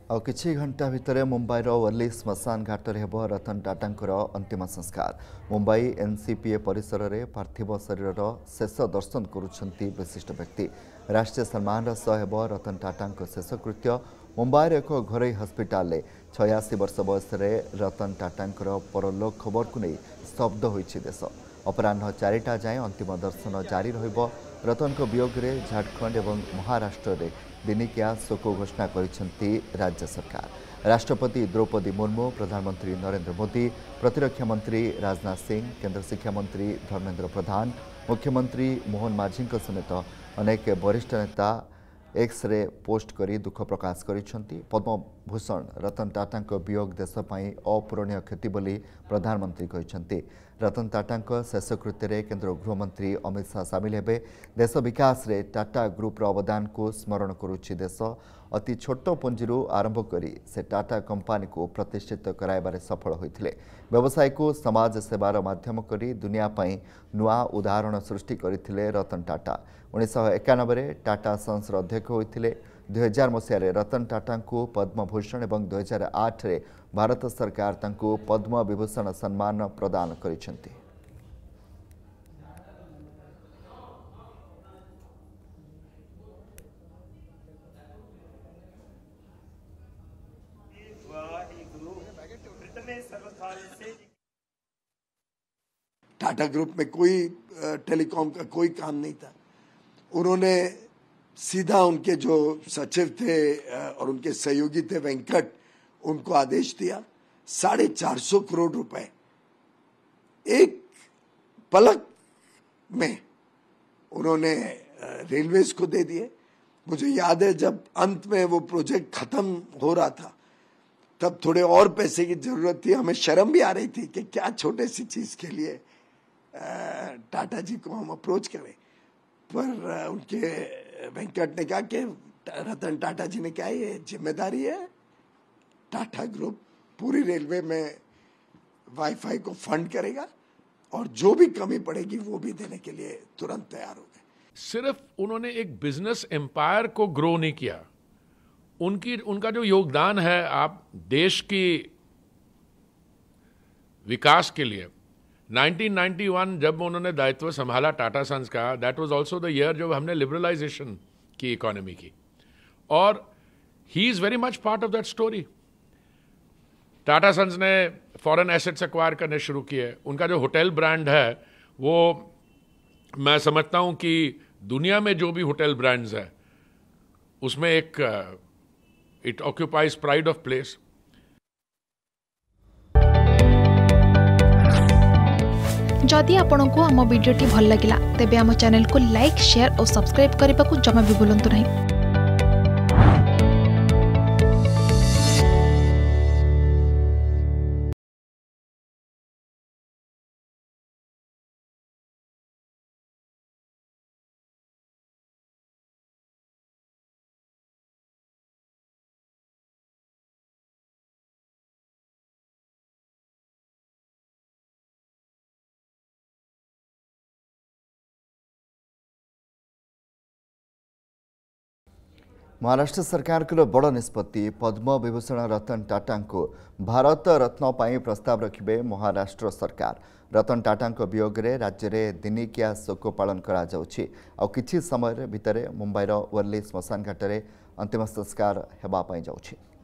ଆଉ କିଛି ଘଣ୍ଟା ଭିତରେ ମୁମ୍ବାଇର ୱର୍ଲି ଶ୍ମଶାନ ଘାଟରେ ହେବ ରତନ ଟାଟାଙ୍କର ଅନ୍ତିମ ସଂସ୍କାର। ମୁମ୍ବାଇ ଏନ୍ସିପିଏ ପରିସରରେ ପାର୍ଥିବ ଶରୀରର ଶେଷ ଦର୍ଶନ କରୁଛନ୍ତି ବିଶିଷ୍ଟ ବ୍ୟକ୍ତି। ରାଷ୍ଟ୍ରୀୟ ସମ୍ମାନର ସହ ହେବ ରତନ ଟାଟାଙ୍କ ଶେଷକୃତ୍ୟ। ମୁମ୍ବାଇର ଏକ ଘରୋଇ ହସ୍ପିଟାଲରେ 86 ବର୍ଷ ବୟସରେ ରତନ ଟାଟାଙ୍କର ପରଲୋକ ଖବରକୁ ନେଇ ସ୍ତବ୍ଧ ହୋଇଛି ଦେଶ। ଅପରାହ୍ନ 4ଟା ଯାଏଁ ଅନ୍ତିମ ଦର୍ଶନ ଜାରି ରହିବ। ରତନଙ୍କ ବିୟୋଗରେ ଝାଡ଼ଖଣ୍ଡ ଏବଂ ମହାରାଷ୍ଟ୍ରରେ ଦିନିକିଆ ଶୋକ ଘୋଷଣା କରିଛନ୍ତି राज्य सरकार। राष्ट्रपति द्रौपदी मुर्मू, प्रधानमंत्री नरेंद्र मोदी, प्रतिरक्षा मंत्री राजनाथ सिंह, केंद्र शिक्षा मंत्री धर्मेंद्र प्रधान, मुख्यमंत्री मोहन माझी समेत अनेक वरिष्ठ नेता एक्स रे पोस्ट करी दुख प्रकाश करिसेंती। पद्मभूषण रतन टाटा वियोग देश पई अपूरणीय क्षति बोली प्रधानमंत्री कहिसेंती। रतन टाटा शेषकृत्य रे केंद्र गृहमंत्री अमित शाह सामिल हेबे। देश विकास रे टाटा ग्रुप रो अवदान को स्मरण करुछि देश। अति छोट पुंजी आरंभ करी से टाटा कंपनी को प्रतिष्ठित कराइबारे सफल होइथिले। व्यवसाय को समाज सेवार माध्यम करी दुनिया पई नुआ उदाहरण सृष्टि करथिले रतन टाटा। 1991 टाटा सन्स अध्यक्ष होइथिले। 2000 मसीह रतन टाटा को पद्मभूषण और 2008 रे भारत सरकार तांको पद्म विभूषण सम्मान प्रदान करिसेंती। टाटा ग्रुप में कोई टेलीकॉम का कोई काम नहीं था। उन्होंने सीधा उनके जो सचिव थे और उनके सहयोगी थे वेंकट, उनको आदेश दिया 450 करोड़ रुपए एक पलक में उन्होंने रेलवेज को दे दिए। मुझे याद है जब अंत में वो प्रोजेक्ट खत्म हो रहा था तब थोड़े और पैसे की जरूरत थी। हमें शर्म भी आ रही थी कि क्या छोटे सी चीज के लिए टाटा जी को हम अप्रोच करें, पर उनके वेंकट ने कहा कि रतन टाटा जी ने कहा ये जिम्मेदारी है, टाटा ग्रुप पूरी रेलवे में वाईफाई को फंड करेगा और जो भी कमी पड़ेगी वो भी देने के लिए तुरंत तैयार हो गए। सिर्फ उन्होंने एक बिजनेस एम्पायर को ग्रो नहीं किया, उनका जो योगदान है आप देश की विकास के लिए 1991 जब उन्होंने दायित्व संभाला टाटा सन्स का, that was also the year जब हमने लिबरलाइजेशन की इकोनॉमी की, और he is very much part of that story. Tata sons ने फॉरेन एसेट्स एक्वायर करने शुरू किए। उनका जो होटल ब्रांड है वो मैं समझता हूं कि दुनिया में जो भी होटल ब्रांड्स है उसमें एक it occupies pride of place. जदि आपंक आम भिडी भल लगा तेब आम चैनल को लाइक, शेयर और सब्सक्राइब करने को जमा भी भूलु नहीं। महाराष्ट्र सरकार को बड़ निष्पत्ति। पद्म विभूषण रतन टाटा को भारत रत्न पाई प्रस्ताव रखिबे महाराष्ट्र सरकार। रतन टाटा वियोग रे राज्य में दिनिकिया शोक पालन करा जाउछि। आ किछि समय भितर मुंबईर वर्ली श्मशान घाट में अंतिम संस्कार हेबा पाई जाउछि।